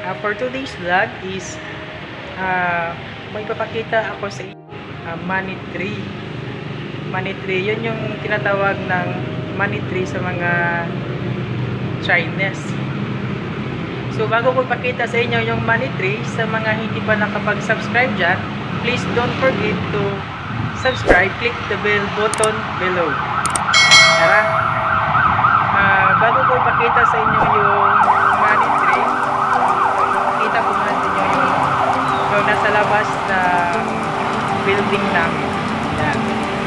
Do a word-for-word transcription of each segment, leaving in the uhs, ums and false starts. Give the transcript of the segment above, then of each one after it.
Uh, for today's vlog is uh, may papakita ako sa uh, money tree. Money tree, yun yung tinatawag ng money tree sa mga Chinese. So bago ko ipakita sa inyo yung money tree, sa mga hindi pa nakapag-subscribe dyan, please don't forget to subscribe, click the bell button below. Tara! Uh, bago ko ipakita sa inyo yung money tree, ipakita ko muna sa inyo yung, yung nasa labas na building namin. Yan.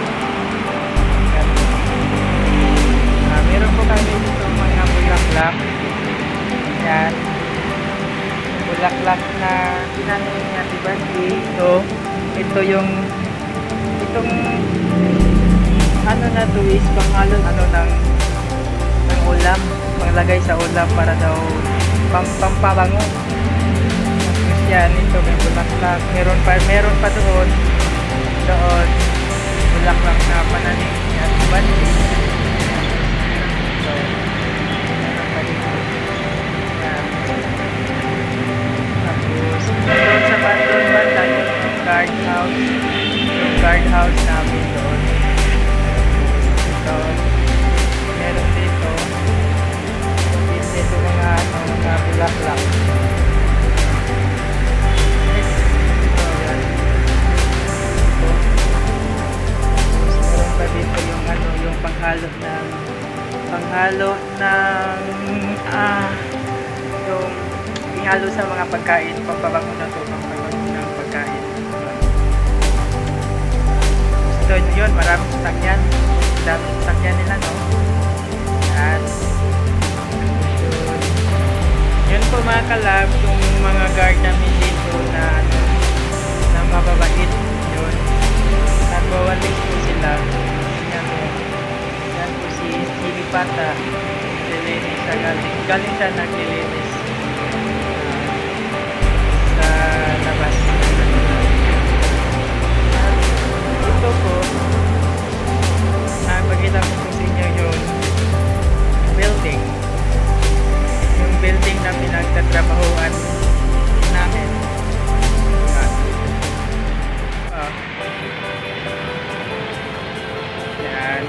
Uh, meron po kami dito mga bulaklak. Yan. Bulaklak na tinanong niya, diba? Ito, ito yung itong ano na to is panghalong ano ng ng ulam, panglagay sa ulam para daw pam pampabango. Yan, ito may bulaklak. Meron pa, meron pa doon. Doon. Bulaklak na pananim. Yan, diba? So, meron pa dito. Yan. Tapos, doon sa bandon banda yung guard house. Yung guard house namin doon. Ito. Meron dito. Dito mga ano, mga bulaklak. Dito yung ano, yung panghalo ng panghalo ng ah yung ihalo sa mga pagkain, pampabango na to, pampabango ng pagkain. Gusto nyo yun, maraming sasakyan, daming sasakyan nila, no? At yun, yun po mga kalab, yung mga guard namin dito na ano, na mababait yun, nagwawalis po sila. Yan po si Sili Pata, nililinis siya, galing, galing siya naglilinis uh, sa labas. At ito po, napagkita ko po sa inyo yung building, yung building na pinagtatrabahuan namin. Uh, yan.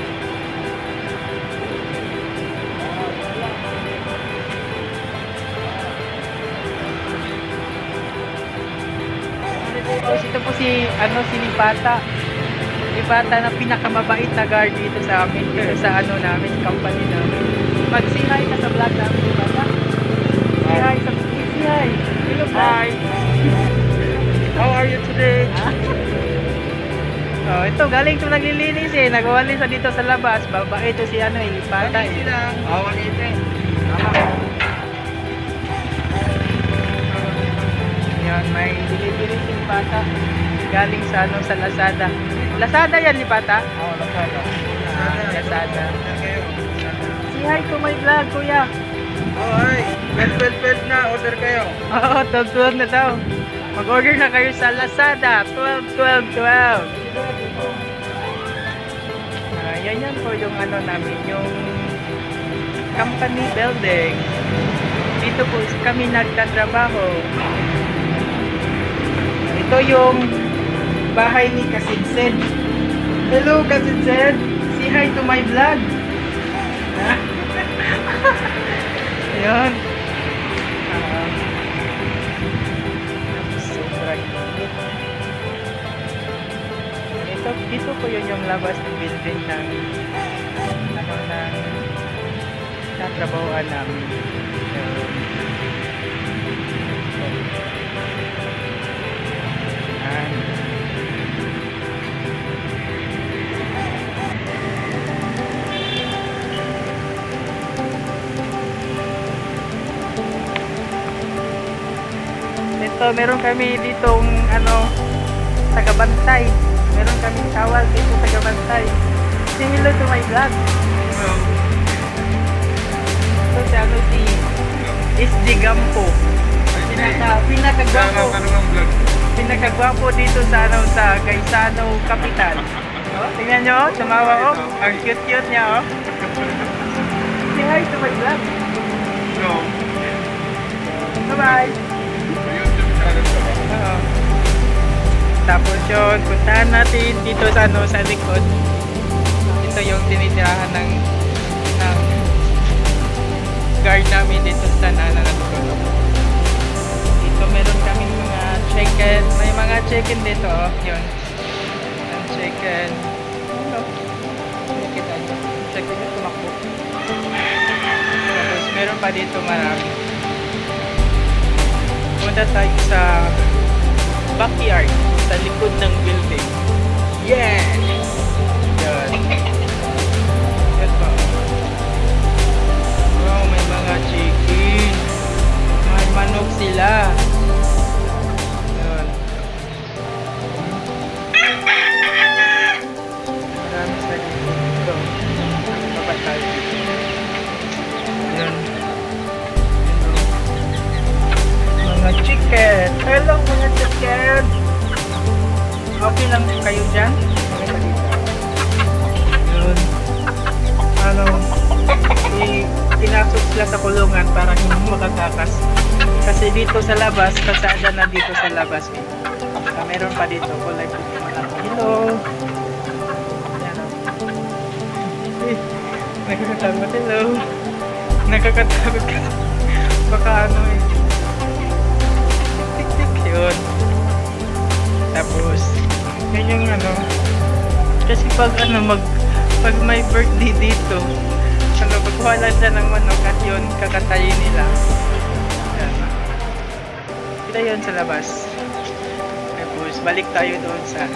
Oh, ito po si ano si Lipata. Lipata na pinakamabait na guard dito sa amin, sa ano namin, company namin. Mag-say hi ka sa vlog namin, Lipata. Say hi sa say hi. Hello, hi. How are you today? Oh, ito galing ito naglilinis eh. Nagwawalis sa dito sa labas. Babae ito si ano eh, Lipata eh. Oh, walito eh. Yan, may delivery si Lipata. Galing sa ano, sa Lazada. Lazada yan, Lipata? Oo, oh, Lazada. Ah, Lazada. Si hi to my vlog, kuya. Oh, hi. twelve twelve na, order kayo. Oo, twelve twelve na daw. Mag-order na kayo sa Lazada. twelve twelve twelve. Ah, yan yan po yung ano namin, yung company building. Dito po kami nagtatrabaho. Ito yung bahay ni Kasinsen. Hello Kasinsen, say hi to my vlog. Ayan. Uh, sobrang init. Ito, dito po yun yung labas ng building ng ano ng natrabahoan namin. So, ito, meron kami ditong ano, tagabantay. Meron kaming kawal dito tagabantay. Say hello to my vlog. Hello. Ito si ano si S D Gampo. Pinaka, pinakagwapo. Pinakagwapo dito sa ano, sa Gaisano Capital. Oh, tingnan nyo, oh, tumawa oh. Ang cute-cute niya oh. Say hi to my vlog. No. Ito Bye-bye! YouTube channel ka ba? Oo. Tapos yun, puntahan natin dito sa ano, sa likod. Ito yung tinitirahan ng ng guard namin dito sa nana na tulog. Dito meron kami mga chicken, may mga chicken dito, oh, yun. Ang chicken. Ano? Nakita nyo. Chicken yung tumakbo. Tapos meron pa dito marami. Punta tayo sa backyard, sa likod ng building. Yeah! Yan. Yan pa. Wow, may mga chicken. May manok sila. Yan. Marami sa dito. Baba tayo. Yan. Mga chicken. Hello mga chicken. Okay lang kayo dyan? Okay pa dito. Yun. Ano, i- pinasok sila sa kulungan para hindi makakakas. Kasi dito sa labas, kasada na dito sa labas eh. Ah, meron pa dito. Kulay puti malaki. Hello! Yan o. Eh, nakakatakot. Hello! Nakakatakot ka. Baka ano eh. Tik-tik yun. Tapos, yun yung ano, kasi pag ano, mag, pag may birthday dito, ano, pagkuhala sila ng manok at yun, kakatayin nila. Yan. Kita yun sa labas. Tapos, balik tayo doon sa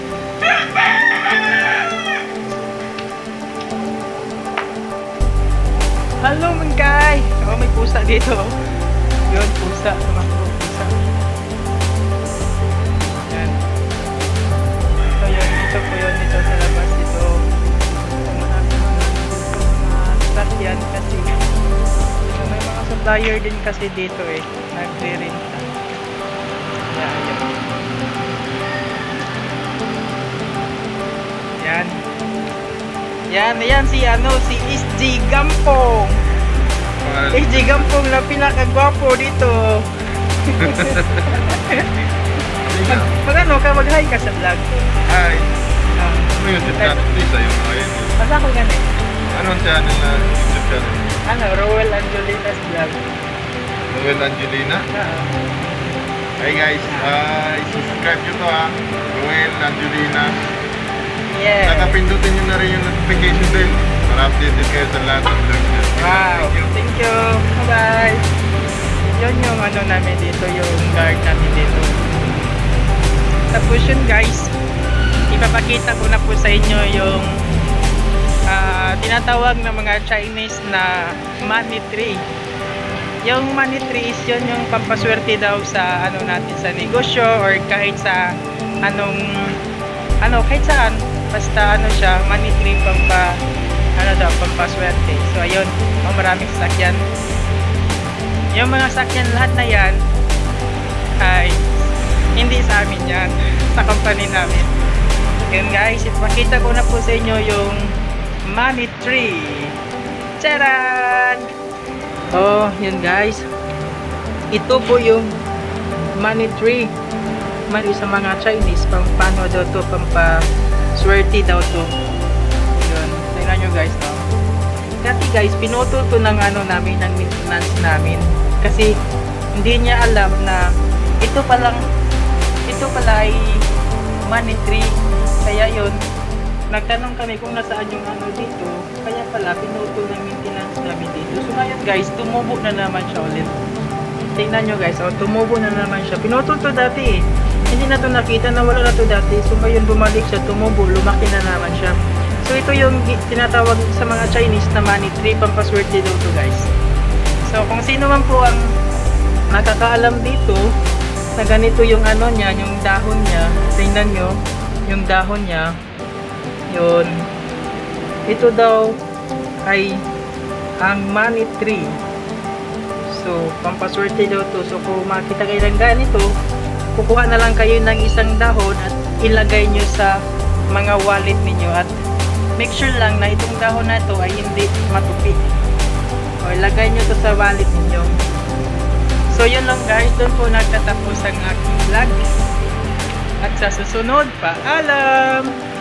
hello Mangkay! Oh, may pusa dito. Yun, pusa. Tumakbo, pusa. Yan. Ito yun, dito po yun, dito sa labas, dito. Marami mga dito, mga sasakyan kasi. So, may mga supplier din kasi dito eh. Nagre-renta. Yan, yan. Yan. Yan, yan si ano, si S G Gampong. S G Gampong na pinakagwapo dito. Mag, mag ano ka, mag-hi ka sa vlog. Hi! Ah, Ano YouTube channel? Please sa'yo mga yun. Basta ko ganun. Anong channel na YouTube channel? Ano, Rowell Angelina's vlog. Noel Angelina? Ah, Hi guys, uh, subscribe nyo to ha. Noel Angelina. yeah. Saka pindutin nyo na rin yung notification bell para updated kayo sa lahat ng vlog nyo. Wow, Thank you. thank you. Bye-bye. Yun yung ano namin dito, yung guard namin dito. Tapos yun guys, ipapakita ko na po sa inyo yung ah, tinatawag na mga Chinese na money tree. Yung money tree is yun yung pampaswerte daw sa ano natin sa negosyo or kahit sa anong ano kahit saan basta ano siya money tree pampa ano daw pampaswerte. So ayun, oh, maraming sakyan. Yung mga sakyan lahat na yan ay hindi sa amin yan, sa company namin. Yun guys, ipakita ko na po sa inyo yung money tree. Charan! Oh, yun guys. Ito po yung money tree. Mali sa mga Chinese, pang paano daw to, pampa swerte daw to. Yun, tingnan nyo guys, no? Dati guys, pinutol to ng ano namin, ng maintenance namin. Kasi hindi niya alam na ito palang ito pala ay money tree. Kaya yun, nagtanong kami kung nasaan yung ano dito. Kaya pala, pinutol ng maintenance namin dito. So ngayon guys, tumubo na naman siya ulit. Tingnan nyo guys, oh, tumubo na naman siya. Pinutol to dati eh. Hindi na to nakita, na wala na to dati. So ngayon bumalik siya, tumubo, lumaki na naman siya. So ito yung tinatawag sa mga Chinese na money tree, pampaswerte daw to guys. So kung sino man po ang nakakaalam dito, na ganito yung ano niya, yung dahon niya, tingnan nyo, yung dahon niya, yun, ito daw ay ang money tree. So, pampaswerte daw to. So, kung makita kayo ng ganito, kukuha na lang kayo ng isang dahon at ilagay nyo sa mga wallet ninyo at make sure lang na itong dahon na ito ay hindi matupi. O, ilagay nyo to sa wallet ninyo. So yun lang guys, doon po nagtatapos ang aking vlog. At sa susunod, paalam!